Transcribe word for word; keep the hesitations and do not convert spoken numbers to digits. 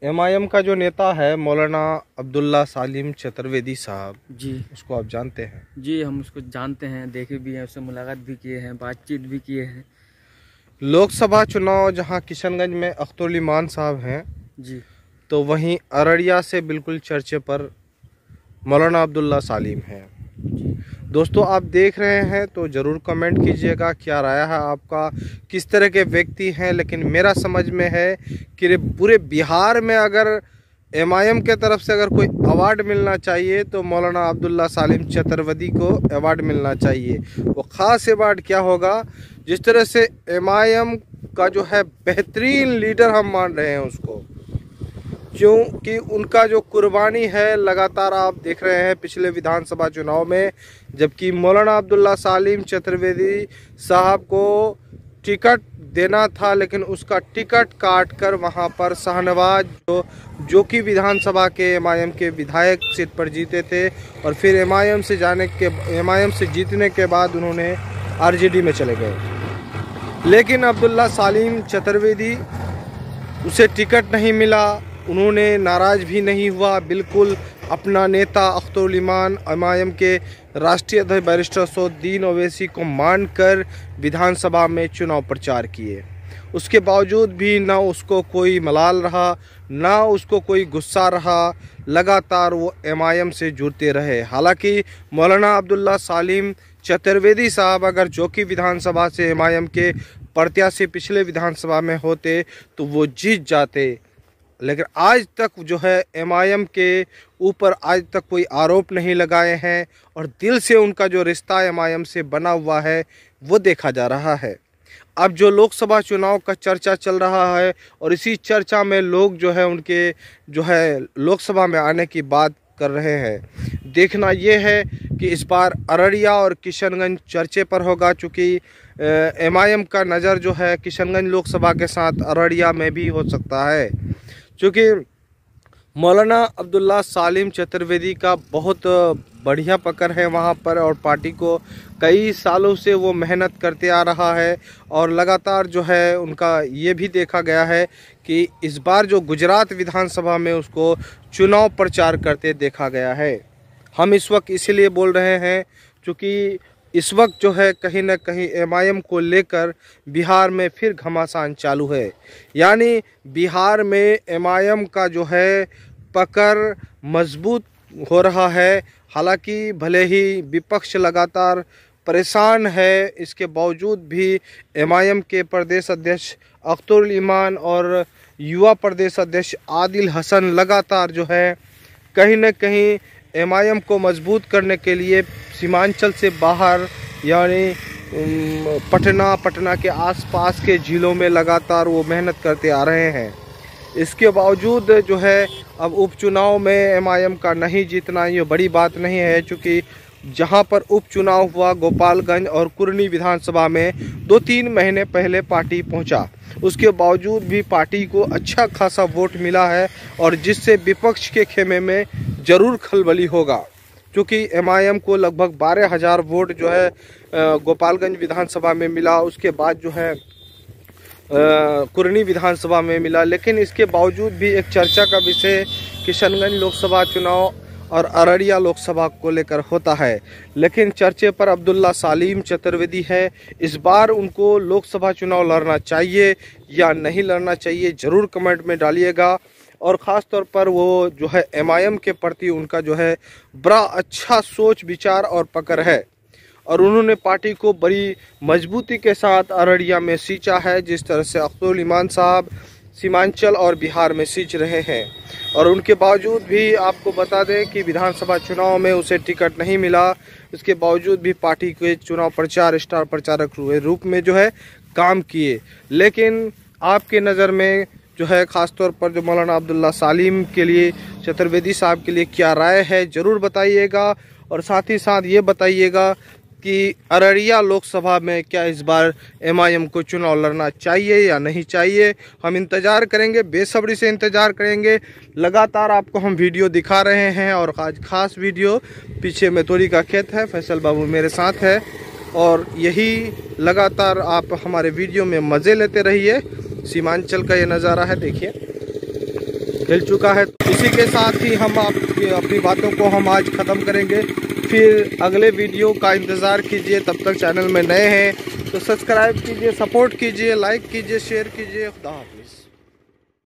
M I M का जो नेता है मौलाना अब्दुल्ला सालिम चतुर्वेदी साहब जी, उसको आप जानते हैं? जी हम उसको जानते हैं, देखे भी हैं, उससे मुलाकात भी किए हैं, बातचीत भी किए हैं। लोकसभा चुनाव जहां किशनगंज में अख्तरुल ईमान साहब हैं जी, तो वहीं अररिया से बिल्कुल चर्चे पर मौलाना अब्दुल्ला सालिम हैं। दोस्तों आप देख रहे हैं तो ज़रूर कमेंट कीजिएगा क्या राय है आपका, किस तरह के व्यक्ति हैं। लेकिन मेरा समझ में है कि पूरे बिहार में अगर एम आई एम के तरफ से अगर कोई अवार्ड मिलना चाहिए तो मौलाना अब्दुल्ला सालिम चतुर्वेदी को अवार्ड मिलना चाहिए। वो ख़ास अवार्ड क्या होगा, जिस तरह से एम आई एम का जो है बेहतरीन लीडर हम मान रहे हैं उसको, क्योंकि उनका जो कुर्बानी है लगातार आप देख रहे हैं पिछले विधानसभा चुनाव में, जबकि मौलाना अब्दुल्ला सालिम चतुर्वेदी साहब को टिकट देना था लेकिन उसका टिकट काट कर वहां पर शाहनवाज जो जो कि विधानसभा के एम आई एम के विधायक सीट पर जीते थे और फिर एम आई एम से जाने के एम आई एम से जीतने के बाद उन्होंने आर जे डी में चले गए। लेकिन अब्दुल्ला सालिम चतुर्वेदी उसे टिकट नहीं मिला, उन्होंने नाराज़ भी नहीं हुआ, बिल्कुल अपना नेता Akhtarul Iman M I M के राष्ट्रीय अध्यक्ष बैरिस्टर सौद्दीन ओवैसी को मानकर विधानसभा में चुनाव प्रचार किए। उसके बावजूद भी ना उसको कोई मलाल रहा, ना उसको कोई गुस्सा रहा, लगातार वो एम आई एम से जुड़ते रहे। हालांकि मौलाना अब्दुल्ला सालिम चतुर्वेदी साहब अगर जो कि विधानसभा से एम आई एम के प्रत्याशी पिछले विधानसभा में होते तो वो जीत जाते, लेकिन आज तक जो है एम आई एम के ऊपर आज तक कोई आरोप नहीं लगाए हैं और दिल से उनका जो रिश्ता एम आई एम से बना हुआ है वो देखा जा रहा है। अब जो लोकसभा चुनाव का चर्चा चल रहा है और इसी चर्चा में लोग जो है उनके जो है लोकसभा में आने की बात कर रहे हैं। देखना ये है कि इस बार अररिया और किशनगंज चर्चे पर होगा, चूँकि एम आई एम का नज़र जो है किशनगंज लोकसभा के साथ अररिया में भी हो सकता है, क्योंकि मौलाना अब्दुल्ला सालिम चतुर्वेदी का बहुत बढ़िया पकड़ है वहाँ पर और पार्टी को कई सालों से वो मेहनत करते आ रहा है और लगातार जो है उनका ये भी देखा गया है कि इस बार जो गुजरात विधानसभा में उसको चुनाव प्रचार करते देखा गया है। हम इस वक्त इसीलिए बोल रहे हैं क्योंकि इस वक्त जो है कहीं ना कहीं एम आई एम को लेकर बिहार में फिर घमासान चालू है, यानी बिहार में एम आई एम का जो है पकड़ मजबूत हो रहा है। हालांकि भले ही विपक्ष लगातार परेशान है, इसके बावजूद भी एम आई एम के प्रदेश अध्यक्ष अख्तरुल ईमान और युवा प्रदेश अध्यक्ष आदिल हसन लगातार जो है कहीं ना कहीं एम आई एम को मजबूत करने के लिए सीमांचल से बाहर यानी पटना पटना के आसपास के ज़िलों में लगातार वो मेहनत करते आ रहे हैं। इसके बावजूद जो है अब उपचुनाव में एम आई एम का नहीं जीतना ये बड़ी बात नहीं है, क्योंकि जहां पर उपचुनाव हुआ गोपालगंज और कुरनी विधानसभा में दो तीन महीने पहले पार्टी पहुंचा, उसके बावजूद भी पार्टी को अच्छा खासा वोट मिला है और जिससे विपक्ष के खेमे में ज़रूर खलबली होगा, क्योंकि एम आई एम को लगभग बारह हज़ार वोट जो है गोपालगंज विधानसभा में मिला, उसके बाद जो है कुरनी विधानसभा में मिला। लेकिन इसके बावजूद भी एक चर्चा का विषय किशनगंज लोकसभा चुनाव और अररिया लोकसभा को लेकर होता है, लेकिन चर्चे पर अब्दुल्ला सालिम चतुर्वेदी है। इस बार उनको लोकसभा चुनाव लड़ना चाहिए या नहीं लड़ना चाहिए ज़रूर कमेंट में डालिएगा। और ख़ास तौर पर वो जो है एम आई एम के प्रति उनका जो है बड़ा अच्छा सोच विचार और पकड़ है और उन्होंने पार्टी को बड़ी मजबूती के साथ अररिया में सींचा है, जिस तरह से अख्तरुल ईमान साहब सीमांचल और बिहार में सींच रहे हैं। और उनके बावजूद भी आपको बता दें कि विधानसभा चुनाव में उसे टिकट नहीं मिला, उसके बावजूद भी पार्टी के चुनाव प्रचार स्टार प्रचारक रूप में जो है काम किए। लेकिन आपके नज़र में जो है ख़ास तौर पर जो मौलाना अब्दुल्ला सालिम के लिए चतुर्वेदी साहब के लिए क्या राय है ज़रूर बताइएगा। और साथ ही साथ ये बताइएगा कि अररिया लोकसभा में क्या इस बार एम आई एम को चुनाव लड़ना चाहिए या नहीं चाहिए। हम इंतज़ार करेंगे, बेसब्री से इंतज़ार करेंगे। लगातार आपको हम वीडियो दिखा रहे हैं और आज खास वीडियो पीछे में तोरी का खेत है, फैसल बाबू मेरे साथ है और यही लगातार आप हमारे वीडियो में मज़े लेते रहिए। सीमांचल का ये नज़ारा है, देखिए। हिल चुका है। इसी के साथ ही हम आपकी अपनी बातों को हम आज ख़त्म करेंगे। फिर अगले वीडियो का इंतज़ार कीजिए। तब तक चैनल में नए हैं तो सब्सक्राइब कीजिए, सपोर्ट कीजिए, लाइक कीजिए, शेयर कीजिए। खुदा हाफिज़।